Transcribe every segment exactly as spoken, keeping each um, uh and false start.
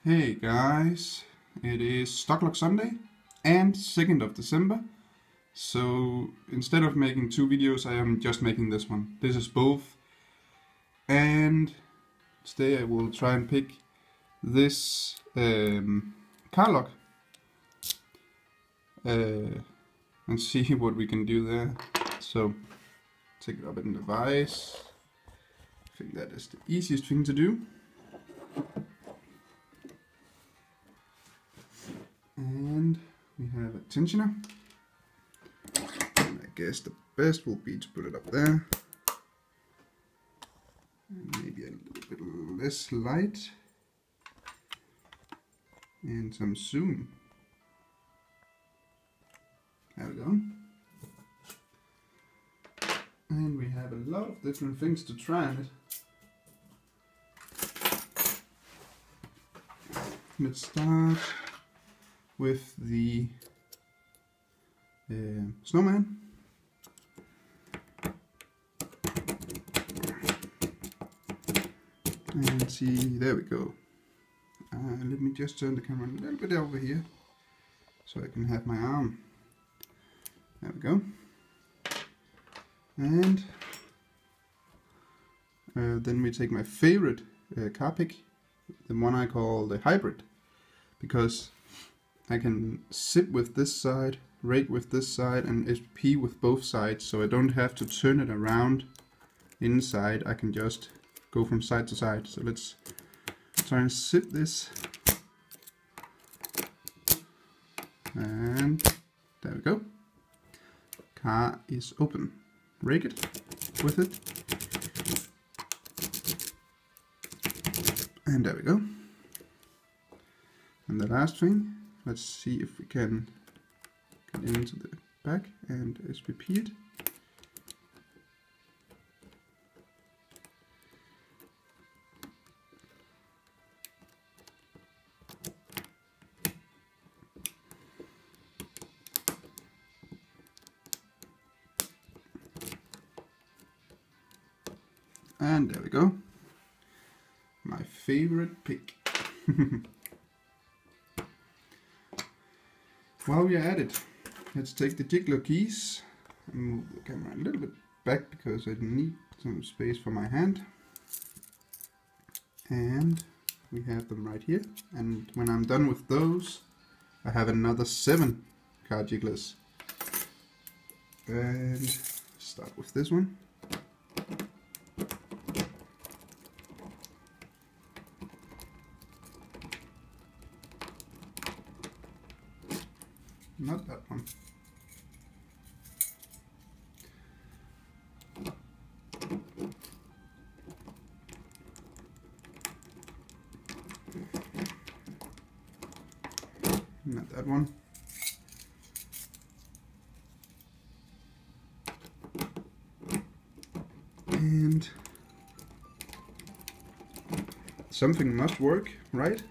Hey guys, it is Stocklock Sunday and second of December. So instead of making two videos, I am just making this one. This is both. And today I will try and pick this um, car lock uh, and see what we can do there. So take it up in the vise. I think that is the easiest thing to do. And we have a tensioner. And I guess the best will be to put it up there. And maybe a little bit less light. And some zoom. There we go. And we have a lot of different things to try on it. Let's start with the uh, snowman. And see, there we go. Uh, let me just turn the camera a little bit over here so I can have my arm. There we go. And uh, then we take my favorite uh, car pick, the one I call the hybrid, because I can sit with this side, rake with this side, and S P with both sides, so I don't have to turn it around inside. I can just go from side to side. So let's try and sit this. And there we go. Car is open. Rake it with it. And there we go. And the last thing, let's see if we can get into the back and S P P it. And there we go. My favorite pick. While we are at it, let's take the jiggler keys and move the camera a little bit back because I need some space for my hand. And we have them right here. And when I'm done with those, I have another seven car jigglers. And start with this one. Not that one. Not that one. And something must work, right?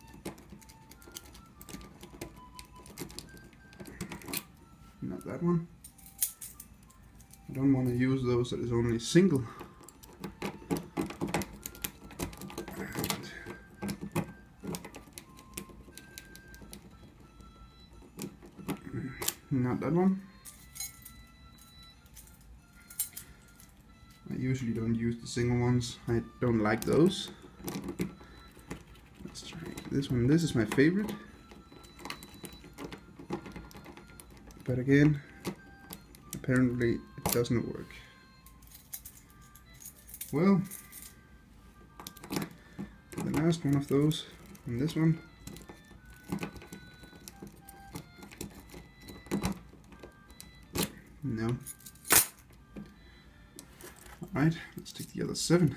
Not that one. I don't want to use those that is only single. And not that one. I usually don't use the single ones. I don't like those. Let's try this one. This is my favorite. But again, apparently it doesn't work. Well, the last one of those, and this one. No. Alright, let's take the other seven.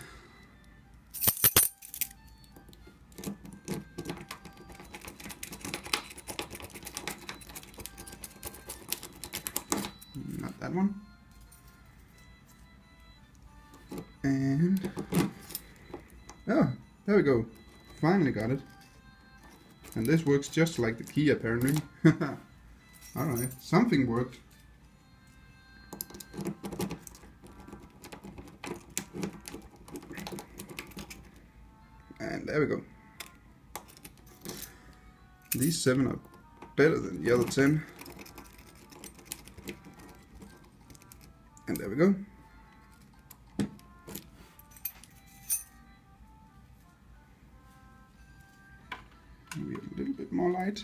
Not that one. And oh, there we go. Finally got it. And this works just like the key apparently. Alright, something worked. And there we go. These seven are better than the other ten. And there we go. Maybe a little bit more light.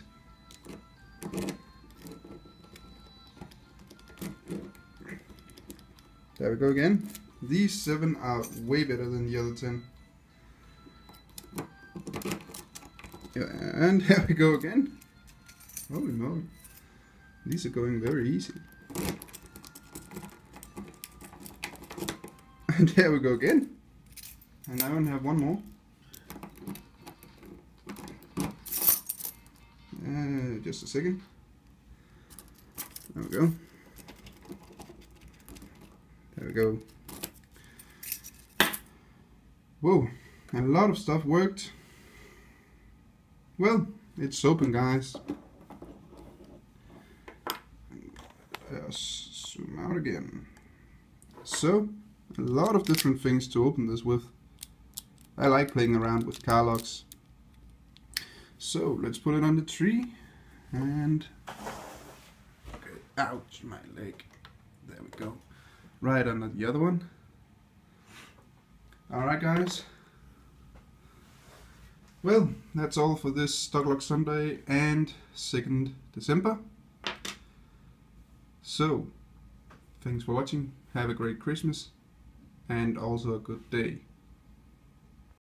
There we go again. These seven are way better than the other ten. Yeah, and here we go again. Holy moly. These are going very easy. And there we go again. And I only have one more. Uh, just a second. There we go. There we go. Whoa, a lot of stuff worked. Well, it's open, guys. Let's zoom out again. So, a lot of different things to open this with. I like playing around with car locks. So, let's put it on the tree and... Okay, ouch, my leg. There we go. Right under the other one. Alright, guys. Well, that's all for this Stock Lock Sunday and second December. So, thanks for watching, have a great Christmas and also a good day.